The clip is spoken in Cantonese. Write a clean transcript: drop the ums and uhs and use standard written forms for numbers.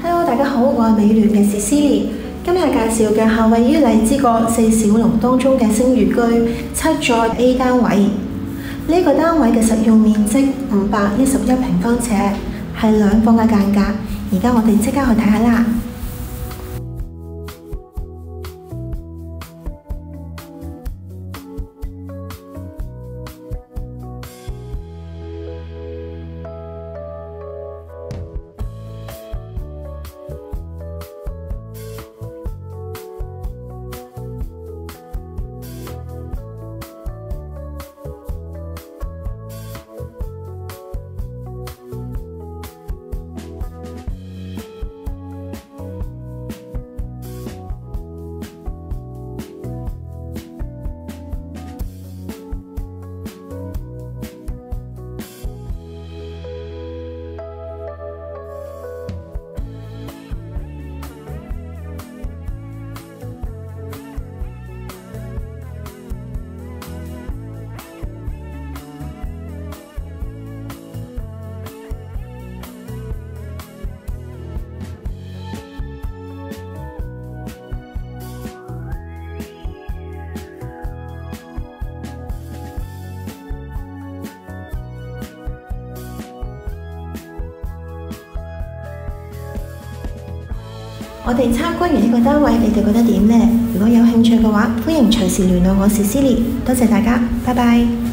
Hello， 大家好，我係美聯嘅 Cecilia。今日介紹嘅係位於荔枝角4小龍當中嘅星寓居7座 A 單位。呢個單位嘅實用面積511平方尺，係兩房嘅間隔。而家我哋即刻去睇下啦。我哋參觀完呢個單位，你哋覺得點呢？如果有興趣嘅話，歡迎隨時聯絡我Cecilia。多謝大家，拜拜。